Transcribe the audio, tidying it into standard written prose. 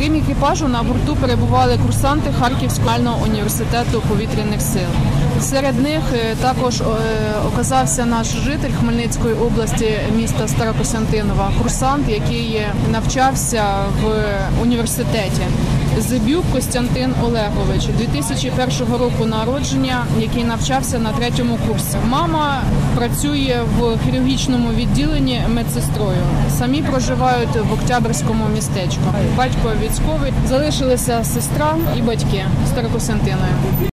Крім екіпажу, на борту перебували курсанти Харківського університету повітряних сил. Серед них також оказався наш житель Хмельницької області, міста Старокостянтинова, курсант, який навчався в університеті. Зибюк Костянтин Олегович, 2001 року народження, який навчався на 3-му курсі. Мама працює в хірургічному відділенні медсестрою. Самі проживають в Октябрському містечку. Батько військовий, залишилися сестра і батьки Старокостянтинові.